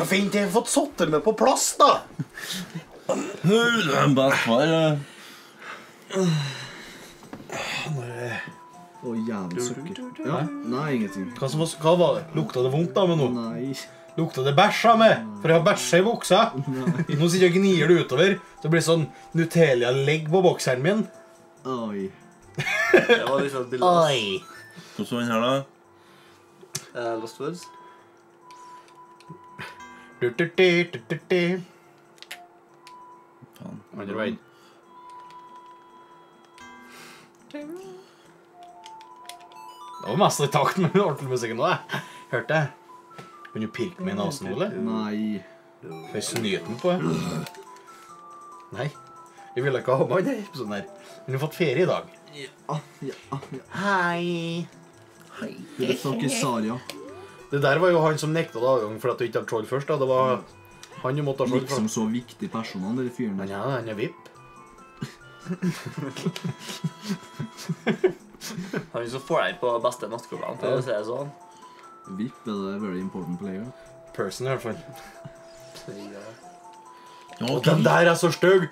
Vent, jeg har fått satt det med på plass, da. Bestefar. Å, jævlig sukker. Ja, nei, ingenting. Hva var det? Lukta det vondt da med noe? Nei. Lukta det bæsja med? For jeg har bæsja i buksa. Nå sitter jeg og gnir det utover. Så det blir sånn Nutella-legg på bokseren min. Oi. Det var liksom et bilde. Oi. Hvordan var den her da? Lost Words. Faen. Andre veien. Det var mest i takt med ordentlig musikken nå, jeg. Hørte jeg. Kan du pirke meg i nasen, Ole? Nei. Får jeg snyte den på, jeg? Nei. Jeg ville ikke ha meg i denne episoden her. Men du har fått ferie i dag. Ja. Hei. Who the fuck is Saria? Det der var jo han som nekta adgang for at du ikke hadde troll først, da. Det var han du måtte ha troll Liksom for. så viktig person, han der fyren der. Ja, han er VIP. Han som får deg på beste nattklubben, for å si det sånn. VIP er det very important player. Person i hvert fall. Ja, Og ok. den der er så stygg.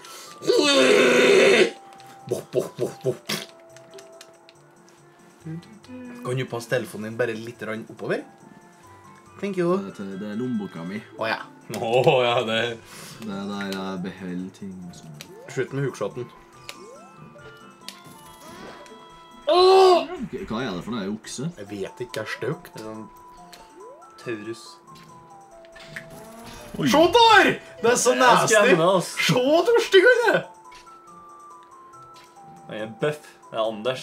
Kan du passe telefonen din bare litt oppover? Thank you. Det er lommeboka mi. Åja. Åja, det... Det er der jeg beholder ting og sånn. Slutt med hookshot'en. Hva er det for noe? Er det okse? Jeg vet ikke, det er støkt. Det er sånn Taurus. Oi. Se der! Det er så Jeg nasty. skremmer oss. Se hvor stygg han er. Han er buff. Det er Anders.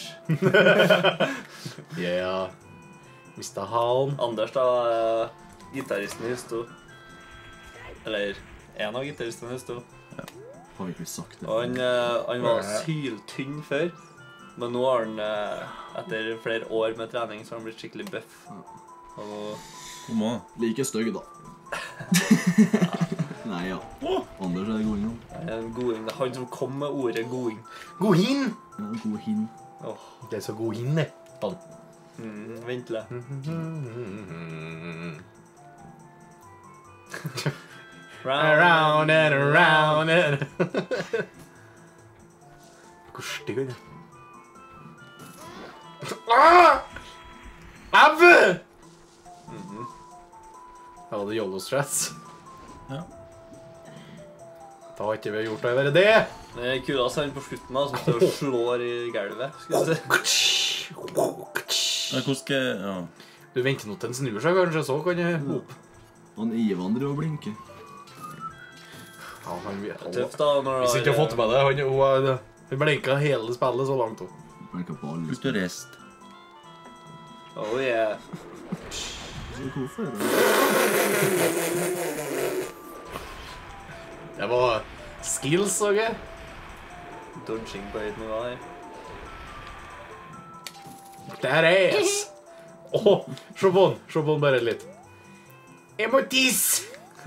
Ja. Mr. Han. Anders da, gitaristen i Husto. Eller en av gitaristene i Husto. Har vi ikke sagt det? Og han var syltynn før. Men nå har han, etter flere år med trening, så har han blitt skikkelig buff. Og Kom an. Like stygg, da. Nei, ja. Anders er god innom. det er en goding. Det er han som kom med ordet goding. God hin. Ja, god hin. Åh, Det er så god hin, det. ventle. Around and around and... Hvor stygg han er. Ah! Abbe! Ja, det er YOLO stress. Ja. Da har ikke vi gjort det å være det. Det er kulest han på slutten da, som står og slår i gulvet. Skal vi se. Ja, hvordan skal jeg... Ja. Du venter nå til den snur seg, kanskje, så kan jeg hoppe. Han Ivan driver og blinker. Ja, han vet. Tøft da, når Hvis ikke har fått med det, han blinket hele spillet så langt opp. Blinker på alle. Ut og rest. Oh yeah. Så hvorfor er det? Det var skills, så jeg. Dodging på høyt noe her. That ass! Åh, se på den bare litt. Jeg må tisse!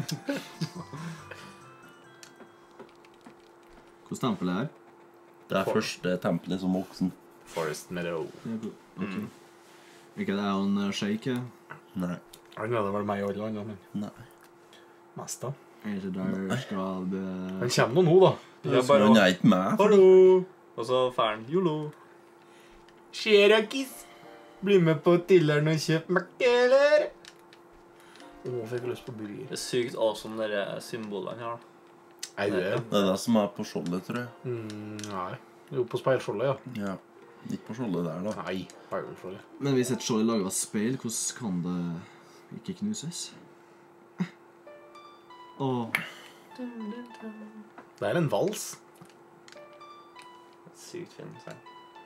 Hvor stempel er det her? Det er første tempelet som voksen. Forest Meadow. Ok. Ikke det er han shake, ja? Nei. Han er det vel meg og alle andre, men Nei. mest da. Er ikke der skal det... Han kommer nå da. Ja, bare Han er ikke med. hallo! Og så færen, jolo. Cherakis, bli med på Tilleren og kjøp makkeler. Åh, fikk jeg lyst på burger. Det er sykt awesome, dere symbolene her da. Er det? Det er det som er på skjoldet, tror jeg. Nei. Jo, på speilskjoldet, ja. Ja. Ikke på skjoldet der, da. Nei, speilskjoldet. Men hvis et skjold er laget av speil, hvordan kan det ikke knuses? Åh. Det er en vals. Sykt fin sang.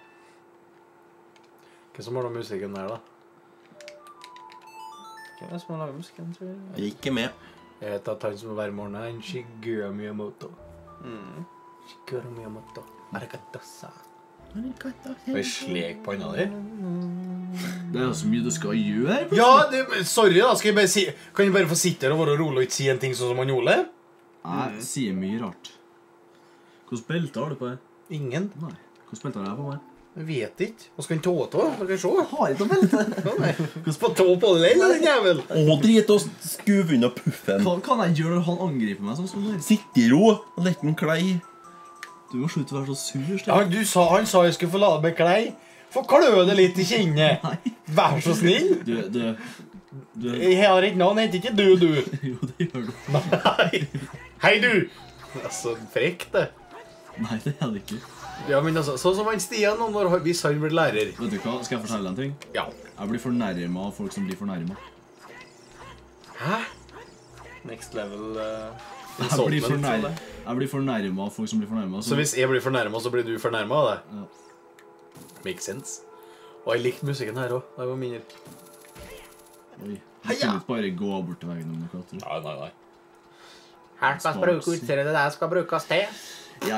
Hva som har da musikken der da? Hvem er det som har laget musikken, tror jeg? Ikke med. Jeg vet at han som er hver morgen er en Shigeru Miyamoto. Shigeru Miyamoto. Arigatasa. Og jeg slek på henne der. Det er jo så mye du skal gjøre. Ja, sorry da, skal jeg bare si... Kan jeg bare få sitte her og være rolig og ikke si en ting sånn som han Ole? Jeg sier mye rart. Hvordan belte har du på deg? Ingen. Nei. Hvordan belte har jeg på meg? Jeg vet ikke. Hva skal han ta til? Dere se. Har ikke noe belte. Hvordan skal ta på det, eller, den jævel? Drit og skuv unna puffen. Hva kan jeg gjøre når han angriper meg sånn der? Sitt i ro og lett den klei. Du må slutte å være så sur, Sten. Ja, han sa jeg skulle få lade med klei. Få klø det litt i kinnet. Nei. Vær så snill. Du. Jeg har ikke navn, heter ikke du. Jo, det gjør du. Nei. Hei, du. Det er så frekk, det. Nei, det er det ikke. Ja, men altså, sånn som han Stian nå, hvis han blir lærer. Vet du hva, skal jeg fortelle deg en ting? Ja. Jeg blir fornærmet av folk som blir fornærmet. Hæ? Next level Jeg blir fornærmet av folk som blir fornærmet. Så hvis jeg blir fornærmet, så blir du fornærmet av det? Ja. Makes sense. Og jeg likte musikken her også. Det var mindre. Oi. Jeg kan ikke bare gå bort til veggen om noe klatre. Nei. Her skal jeg bruke utstyret det der skal brukes til. Ja.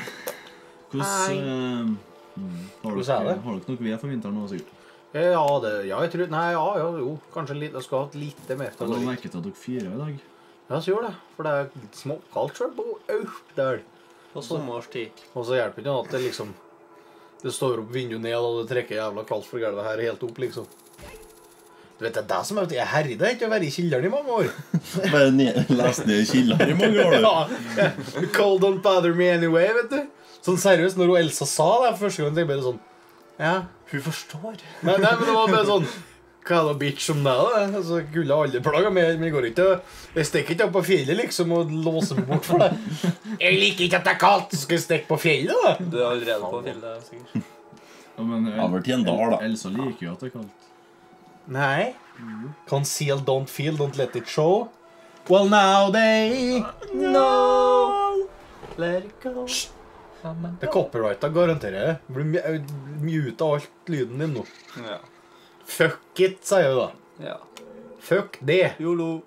Hvordan har dere nok ved for vinteren nå, sikkert? Ja, jeg tror... Nei, jo. Kanskje litt. Jeg skulle hatt litt mer. Jeg la merke til at dere fyrer i dag. Ja, så gjør det. For det er småkaldt selv på Austdal. på sommerstid. Og så hjelper ikke at det liksom... Det står opp vinduet ned, og det trekker jævla kaldt for gulvet her helt opp, liksom. Du vet, det er det som er at jeg herret ikke å være i kilderen i mange år. Bare lest ned i kilderen i mange år, du. Ja, cold don't bother me anyway, vet du. Sånn seriøst, når hun Elsa sa det første gang, tenkte jeg bare sånn, ja, Hun forstår. nei, men det var bare sånn, hva er det bitch om det da? Altså, gulle har aldri plaget meg, men jeg går ikke, jeg stikker ikke opp på fjellet liksom, og låser meg bort for det. Jeg liker ikke at det er kaldt, så skal jeg stikke på fjellet da. Du er allerede på fjellet, sikkert. Ja, men Over til en dal, da. Elsa liker jo at det er kaldt. Nei. Conceal, don't feel, don't let it show. Well, now they know. Let it go. Det er copyrightet, garanterer jeg. Det blir mute av alt lyden din nå. Ja. Fuck it, sier jeg da. Ja. Fuck det. YOLO.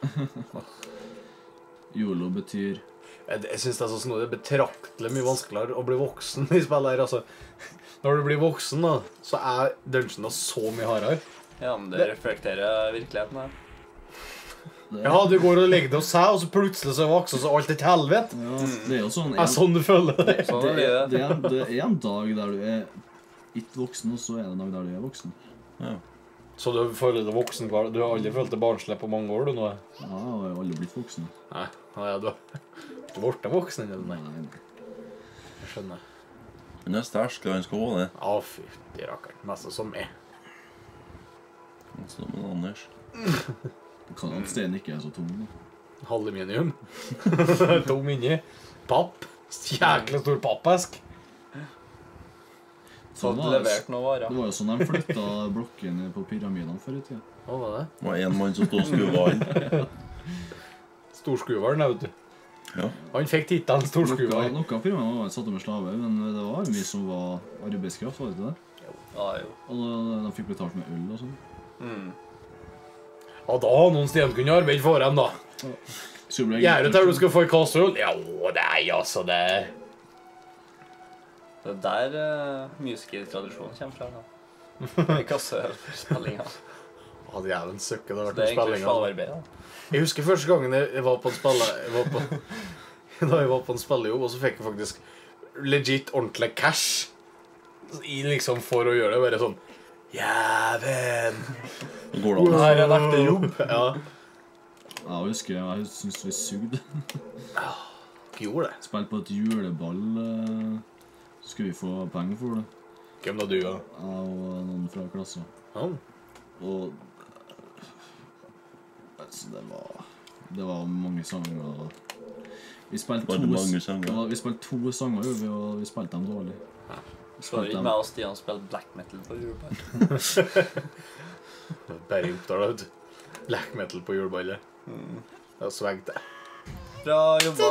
YOLO betyr... Jeg synes det er så snodig. Det er betraktelig mye vanskeligere å bli voksen i spillet her. Altså, når du blir voksen da, så er dungeon så mye hardere. Ja, men det reflekterer virkeligheten her. Ja, du går og legger deg hos seg, og så plutselig så er voksen, så alt er til helvete. Ja, det er jo sånn... Er sånn du føler det? Sånn er livet. Det er en dag der du er ikke voksen, og så er det en dag der du er voksen. Ja. Så du føler deg voksen hver? Du har aldri følt deg barnslig på mange år, du nå? Ja, jeg har jo aldri blitt voksen. Nei, ja, du har vært voksen, eller nei? Nei. Jeg skjønner. Men neste her skal han skal ha det. Ja, fy, de rakkeren. Nesten som meg. Så med Anders. Kan at steinen ikke er så tung da. Aluminium. Tom inni. Papp. Jækla stor pappesk. Så hadde levert noe varer. Det var jo sånn de flyttet blokkene på pyramidene før i tiden. Hva var det? Det var en mann som stod og skruva inn. Storskuveren, vet du. Ja. Han fikk tittelen Storskuver. Noen av pyramidene var satt med slave, men det var jo mye som var arbeidskraft, var det ikke det? Ja, jo. Og de fikk betalt med øl og sånn. Ja, da har noen steder kunne arbeide for dem, da. Gjerne til du skal få i kastrol. Ja, nei, altså, det... Det er der musikertradisjonen kommer fra. I kassespillinga. Ja, det er en søkke, det har vært Det er en egentlig spilling. slavearbeid. Da. Jeg husker første gangen jeg var på en spille... Da jeg var på en spillejobb, og så fikk jeg faktisk legit ordentlig cash. Liksom for å gjøre det, bare sånn... Jæven! Går det an? Her er en ekte jobb. Ja. Ja, jeg husker, jeg synes vi sugde. Gjorde det. Spilte på et juleball, så skulle vi få penger for det. Hvem da du, ja? Jeg og noen fra klassen. Ja. Og altså, det var mange sanger. Og vi spilte Var det mange sanger? Ja, vi spilte 2 sanger, og vi spilte dem dårlig. Så var det ikke meg og Stian spilte black metal på juleball. Bare opptar det, vet du. Black metal på juleballet. Det er svegt det. Bra jobba!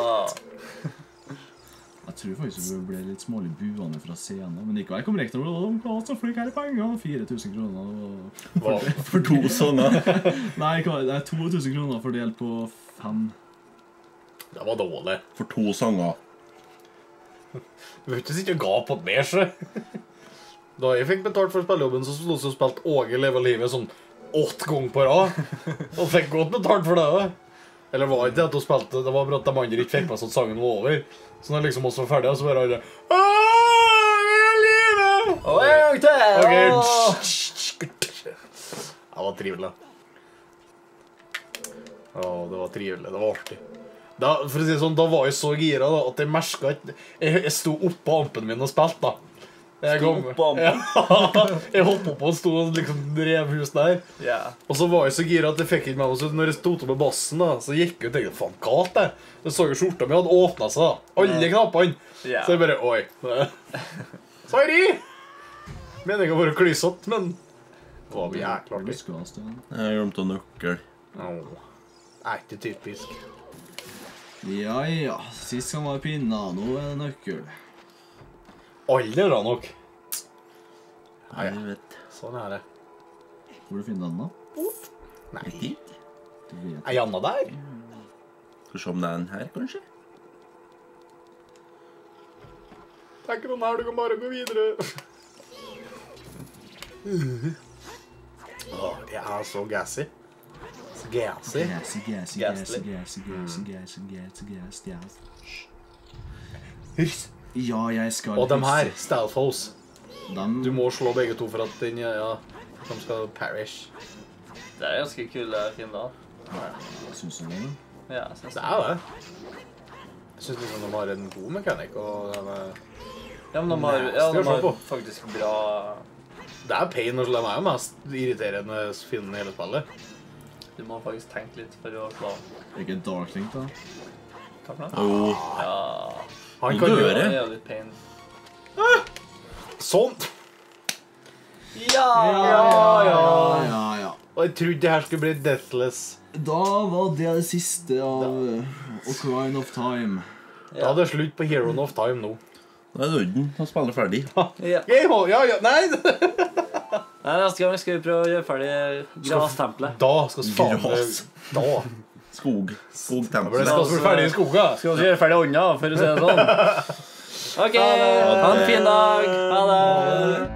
Jeg tror faktisk vi ble litt smålig buende fra scenen, men ikke jeg kom rektor og så flink her i penger, 4 000 kroner. Hva? For 2 sånne. Nei, det er 2 000 kroner fordelt på 5. Det var dårlig. For 2 sanger. Du vet ikke sitte og ga på mer, så. Da jeg fikk betalt for spillejobben, så spilte Åge Leve Livet sånn 8 ganger på rad. Og fikk godt betalt for det, da. Eller var ikke det at hun spilte, det var bare at de andre ikke fikk med sånn sangen var over. Så når liksom oss var ferdige, så bare alle Åh, det er livet! Og en gang til! Ok. Åh. Det var trivelig. Det var trivelig. Det var artig. For å si det sånn, da var jeg så gira da, at jeg merket ikke. Jeg sto opp på ampen min og spilte da. Sto opp på ampen? Ja, jeg hoppet opp og stod og liksom drev hus der. Ja. Og så var jeg så gira at jeg fikk ikke med meg, så når jeg stod opp med bassen da, så gikk jeg og tenkte, faen, hva er det? Så så jeg skjorta mi hadde åpnet seg da. Alle knappene. Ja. Så jeg bare, oi. Sorry! Meningen var å klyssatt, men det var jækla artig. Jeg glemte nøkkel. Ikke typisk. Ja, ja. Sist gang var det pinna, nå er det nøkkel. Aldri da nok. Jeg vet. Sånn er det. Hvor du finner den da? Nei. Du vet. Er Janna der? Skal vi se om det er den her, kanskje? Det er ikke noen her, du kan bare gå videre. Jeg er så gassy. Så gassy. Ja, jeg skal Og de her, Stealth Hose. Dem... Du må slå begge to for at den, ja, de skal perish. Det er ganske kule fiender. Jeg synes det var det. Ja, jeg synes Det er det. Jeg synes liksom de har en god mekanikk, og de er... Ja, men de har Skal jeg se på? faktisk bra... Det er pain, og så de er jo mest irriterende fienden i hele spillet. Du må faktisk tenke litt for å slå. Ikke Darklink da. Hva for noe? Jo. Ja, Han Du kan dør, gjøre det ja. er jo litt pain. sånt. Ja! Ja. Og jeg trodde det her skulle bli deathless. Da var det siste av Ocarina of Time. Da er det slutt på Hero of Time nå. Da er døden. Han spiller ferdig. Ja. Ja, nei! Nei, neste gang skal vi prøve å gjøre ferdig grastempelet. Da skal vi faen Gras. Da. Skog. Da Skogtempel. blir det skal vi ferdig i skoga. Skal vi gjøre ferdig ånda, for å si det sånn. Ok, ha en fin dag. Ha det.